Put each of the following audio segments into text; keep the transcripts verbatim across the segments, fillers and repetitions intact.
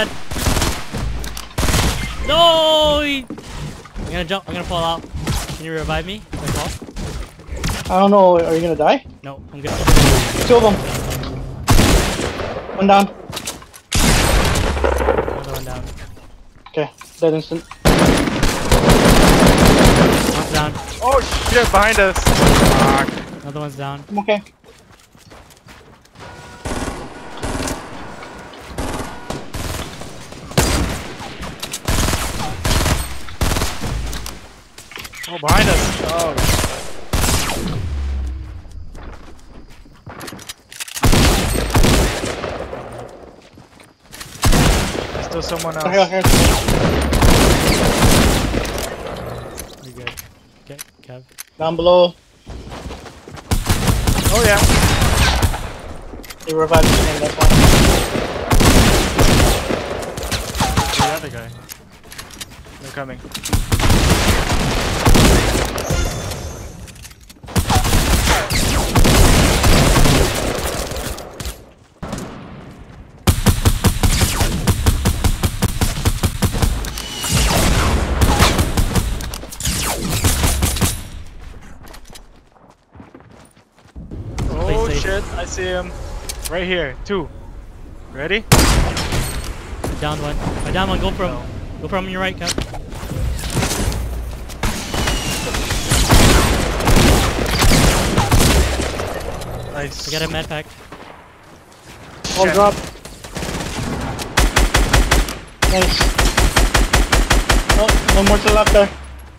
bad. No! He... I'm gonna jump. I'm gonna fall out. Can you revive me if I fall? I don't know. Are you gonna die? No, I'm good. Two of them. One down. Another one down. Okay, dead instant. One's down. Oh shit, behind us. Fuck. Another one's down. I'm okay. Oh, behind us. Oh. There's still someone else. Here, here. You're good. Okay, Kev. Down below. Oh yeah. They revived me, that's why. Where's the other guy? They're coming. Oh shit, I see him. Right here, two. Ready? I downed one. I downed one. Go from. No. Go from your right, Kev. Nice. I got a med pack. One Shit. drop. Nice. Oh, one more to the left there.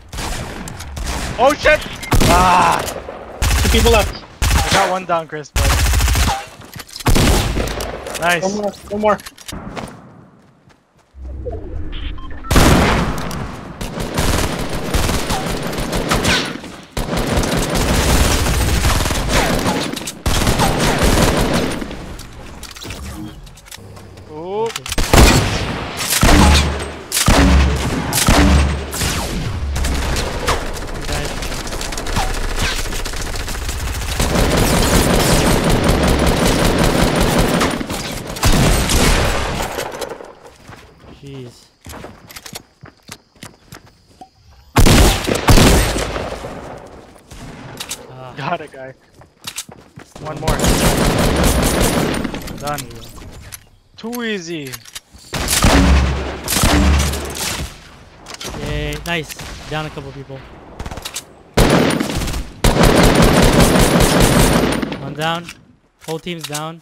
Oh shit! Ah! Two people left. I got one down, Chris, but... Nice. One more. One more. Oh. Jeez. Ah, Got it, guy. One more. Done. Too easy. yay, nice. Down a couple people. One down. Whole team's down.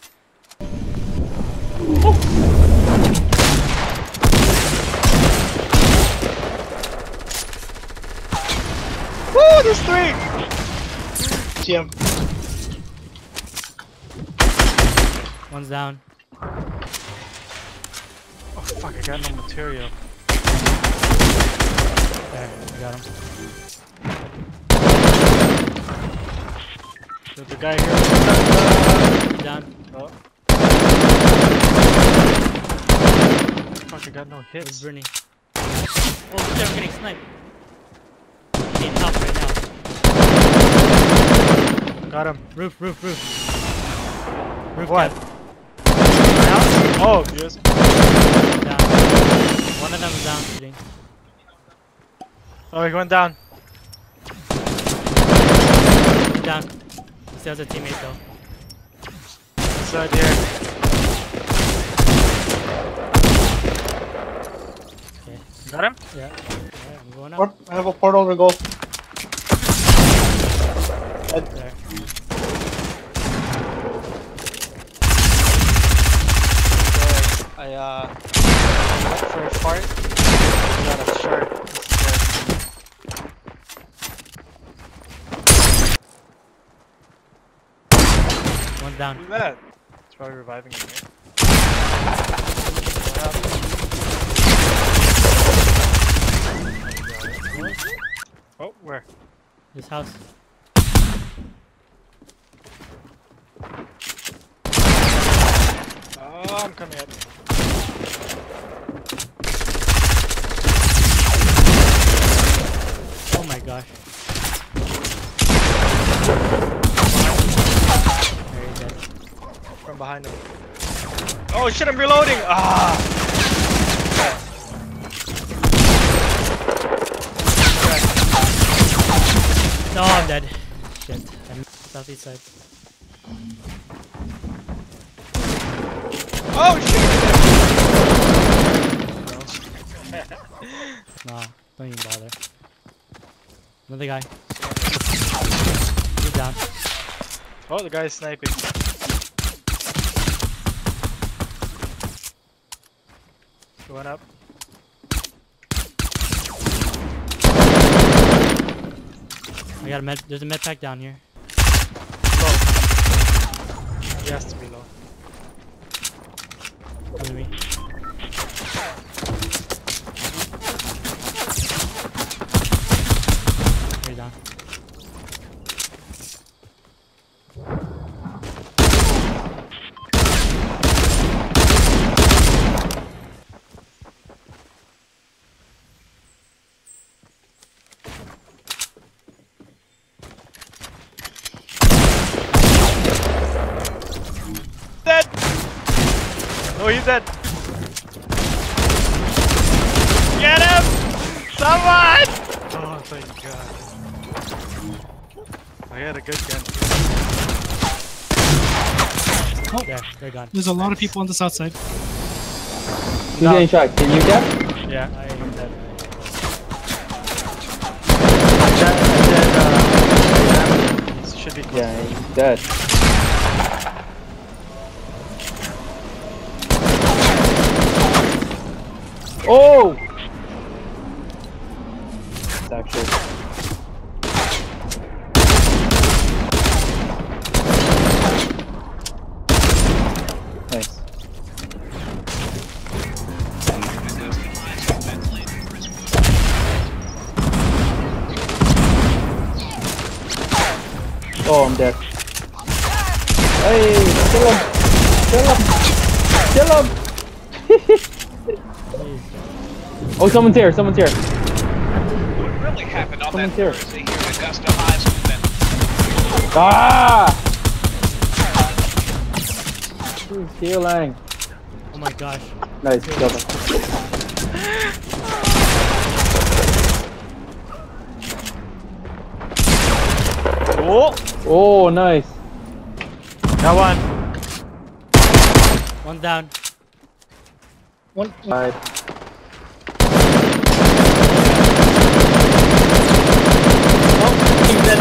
Woo! There's three! See him. One's down. Oh fuck, I got no material. There, I got him. There's a guy here. Down. Oh. Fuck, I got no It's hits. Brittany. Oh shit, I'm getting sniped. Getting top right now. Got him. Roof, roof, roof. Roof What? Kev. Oh, yes. Down. One of them is down shooting. Oh, he went down. He's down. He still has a teammate though. Inside here. Okay. Got him? Yeah. Alright, I'm going up. Port I have a portal to go. Dead. There. I uh went for a fart. Got a shark. One's down. Who's that? It's probably reviving him, right? Oh, where? This house. Oh, I'm coming up. Oh my gosh. Very good. From behind him. Oh shit, I'm reloading! Ah! No, I'm dead. Shit. I'm southeast side. Oh shit! Nah, don't even bother. Another guy. He's down. Oh, the guy's sniping. Going up. I got a med. There's a med pack down here. Low. He has to be low. Come to me. Way down. Dead! Oh, he's dead! Get him! Someone! Oh, thank God. I had a good gun. Oh, there, they're gone. There's a lot of people on the south side. Who's getting shot? Can you get? Yeah. I am dead. I'm dead, I'm dead, uh, should be close. Yeah, he's dead. Oh! It's actually. Nice. Oh, I'm dead. Hey, kill him! Kill him! Kill him! Oh, someone's here, someone's here. What really happened on Someone's that here. Thursday here in Augusta High's movement? Ah! Who's healing? Oh my gosh. Nice, kill him. Oh! Oh, nice. Got one. One's down. One. Alright. Oh, he's dead.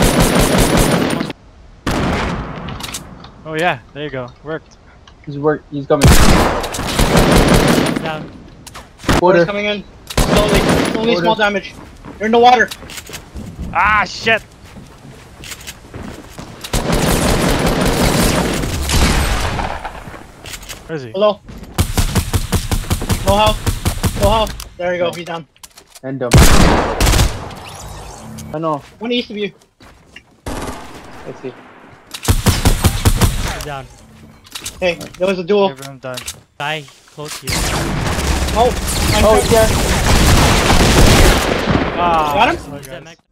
Oh yeah, there you go. Worked. He's work. He's coming. One's down. Water's Quarter. coming in. Slowly. Only Water. small damage. You're in the water. Ah shit! Where is he? Hello. No house. No house. There you go. He's down. End him. I know. One east of you. Let's see. He's down. Hey, there was a duel. Everyone done. Guy close to you. Oh, I'm Oh, hurt. yeah. Ah, Got him? sorry, Is that guys. Mac?